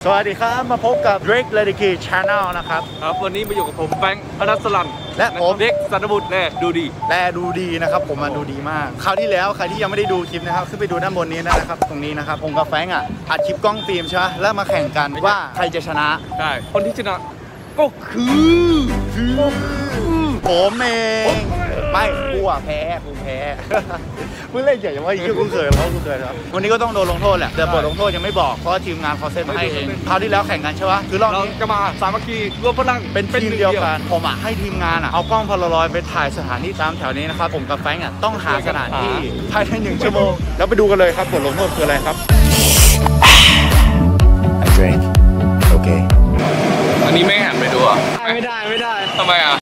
วัสดีครับมาพบกับ Drake Ledicki Channel นะครับวันนี้มาอยู่กับผมแบงค์พนัสลันและผมเด็กสันบุตรแลดูดีนะครับผมมาดูดีมากคราวที่แล้วใครที่ยังไม่ได้ดูคลิปนะครับขึ้นไปดูด้านบนนี้นะครับตรงนี้นะครับผมกับแฟงอัดคลิปกล้องฟิล์มใช่ไหมแล้วมาแข่งกันว่าใครจะชนะใช่คนที่ชนะก็ผมเองไม่กูแพ้มึงเล่นเกี่ยวกับว่ากูเคยครับวันนี้ก็ต้องโดนลงโทษแหละแต่บทลงโทษยังไม่บอกเพราะทีมงานเขาเซตมาให้เองคราวที่แล้วแข่งกันใช่ปะคือรอบนี้จะมาสามัคคีรวมพลังเป็นทีมเดียวกันผมให้ทีมงานเอากล้องพลารอยไปถ่ายสถานที่ตามแถวนี้นะครับผมกับแฟงต้องหาสถานที่ภายใน1 ชั่วโมงแล้วไปดูกันเลยครับบทลงโทษคืออะไรครับ I drink okay อันนี้ไม่หันไปดูอ่ะไม่ได้ทำไมอ่ะ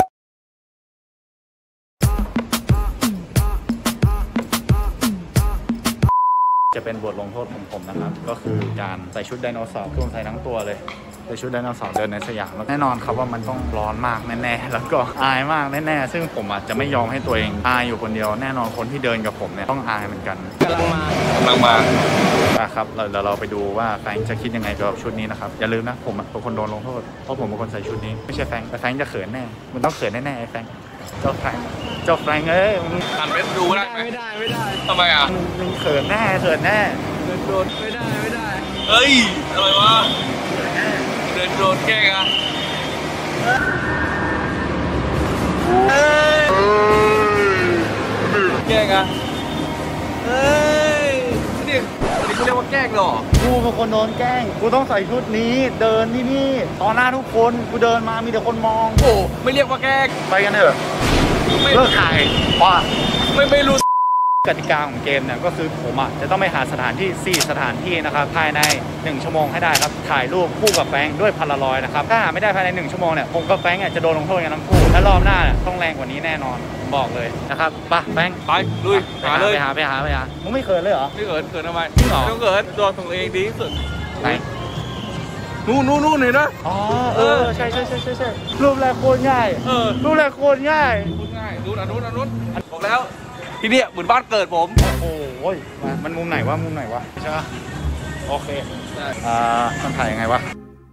จะเป็นบทลงโทษของผมนะครับก็คือการใส่ชุดไดโนเสาร์ใส่ทั้งตัวเลยใส่ชุดไดโนเสาร์เดินในสยามแน่นอนครับว่ามันต้องร้อนมากแน่ๆแล้วก็อายมากแน่ๆซึ่งผมจะไม่ยอมให้ตัวเองอายอยู่คนเดียวแน่นอนคนที่เดินกับผมเนี่ยต้องอายเหมือนกันกำลังมาครับเราไปดูว่าแฟงจะคิดยังไงกับชุดนี้นะครับอย่าลืมนะผมเป็นคนโดนลงโทษเพราะผมเป็นคนใส่ชุดนี้ไม่ใช่แฟงแต่แฟงจะเขินแน่มันต้องเขินแน่ๆไอ้แฟงเจ้าแฟงเอ้ยหันไปดูได้ไหมไม่ได้ทำไมอ่ะมึงเขินแน่โดนไม่ได้เฮ้ยอะไรวะโดนแกล้งอ่ะแกล้งอ่ะเฮ้ยนี่เขาเรียกว่าแกล้งหรอกูเป็นคนโดนแกล้งกูต้องใส่ชุดนี้เดินที่นี่ต่อหน้าทุกคนกูเดินมามีแต่คนมองโอ้ไม่เรียกว่าแกล้งไปกันเถอะเลิกถ่ายว่าไม่รู้กติกาของเกมเนี่ยก็คือผมจะต้องไปหาสถานที่4 สถานที่นะครับภายใน1 ชั่วโมงให้ได้ครับถ่ายรูปคู่กับแฟงด้วยพลารอยนะครับถ้าหาไม่ได้ภายใน1 ชั่วโมงเนี่ยผมกับแฟงจะโดนลงโทษกันทั้งคู่และรอบหน้าต้องแรงกว่านี้แน่นอนบอกเลยนะครับไปแฟงไปลุยหาเลยไปหามึงไม่เขินเลยเหรอไม่เขินทำไมไม่ต้องเขินตัวของเองดีที่สุดไหนนู่นเห็นนะใช่รูปแรกโคตรง่ายรูปแรกโคตรง่ายนู่นบอกแล้วที่นี่เหมือนบ้านเกิดผมโอ้ยมันมุมไหนวะใช่ปะโอเคมันถ่ายยังไงวะ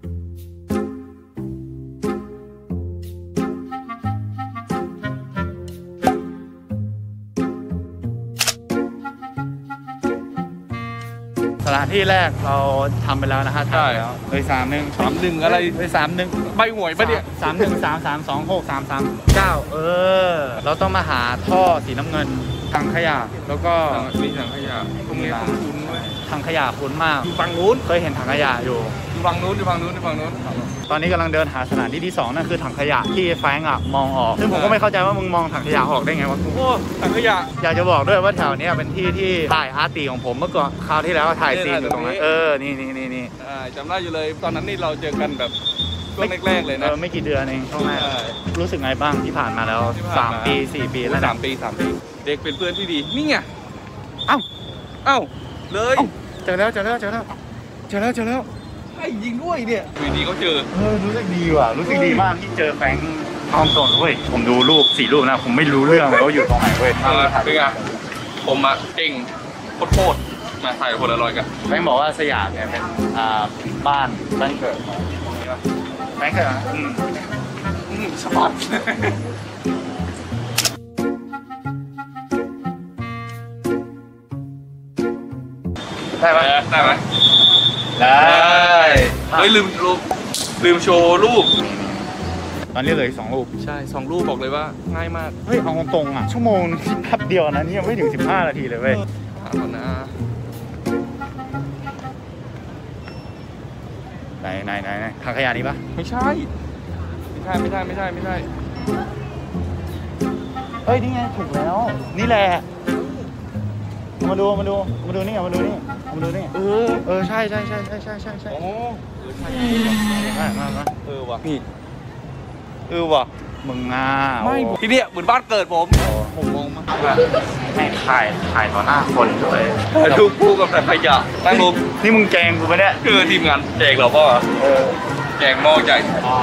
สถานที่แรกเราทำไปแล้วนะฮะใช่เลย31 อะไรเลย31 ใบหวยปะเนี่ย 3133263339เราต้องมาหาท่อสีน้ำเงินถังขยะแล้วก็มีถังขยะตรงนี้คุ้นๆด้วยถังขยะคุ้นมากอยู่ฝั่งนู้นเคยเห็นถังขยะอยู่ฝั่งนู้นตอนนี้กำลังเดินหาสถานที่ที่2นั่นคือถังขยะที่แฟงมองออกซึ่งผมก็ไม่เข้าใจว่ามึงมองถังขยะออกได้ไงวะโอ้ถังขยะอยากจะบอกด้วยว่าแถวนี้เป็นที่ที่ถ่ายอาร์ตีของผมเมื่อก่อนคราวที่แล้วถ่ายซีนอยู่ตรงนั้นนี่จำได้อยู่เลยตอนนั้นนี่เราเจอกันแบบช่วงแรกๆเลยนะไม่กี่เดือนเองช่วงแรกรู้สึกไงบ้างที่ผ่านมาแล้ว3 ปี 4 ปีแล้ว 3 ปีเด็กเป็นเพื่อนที่ดีนี่ไงเอ้าเลยเจอแล้วไอ้ยิงด้วยเนี่ยวีดีเขาเจอรู้สึกดีว่ะรู้สึกดีมากที่เจอแฟงทองตนเว้ยผมดูรูป4 รูปนะผมไม่รู้เรื่องเขาอยู่ตรงไหนเว้ยเป็นไงผมเก่งโคตรมาถ่ายคนละร้อยกันแฟงบอกว่าสยามเนี่ยเป็นบ้านเกิดแฟงเคยชอบได้ไหมได้เฮ้ยลืมโชว์รูปตอนนี้เลย2 รูปใช่2 รูปบอกเลยว่าง่ายมากเฮ้ยเอาตรงชั่วโมงแป๊บเดียวนะนี่ยังไม่ถึง15 นาทีเลยเว้ยก่อนนะไหนถังขยะนี้ปะไม่ใช่เฮ้ยนี่ไงถูกแล้วนี่แหละมาดูนี่มาดูนี่ใช่โอ้ว่ะนี่ว่ะมึงไม่ที่นี่เหมือนบ้านเกิดผมมองมาแม่ถ่ายต่อหน้าคนเลยดูกูกับแต่ขยะนั่งลงนี่มึงแกงกูปะเนี่ยคือทีมงานแจกเราป่ะแจกหม้อใหญ่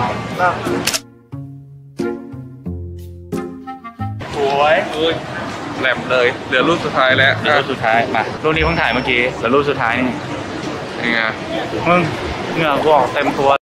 สวยแหลมเลยเหลือรูปสุดท้ายแล้วรูปสุดท้ายมารูปนี้เพิ่งถ่ายเมื่อกี้แล้วรูปสุดท้ายนี่ยังไงมึงเหงื่อกูออกเต็มตัว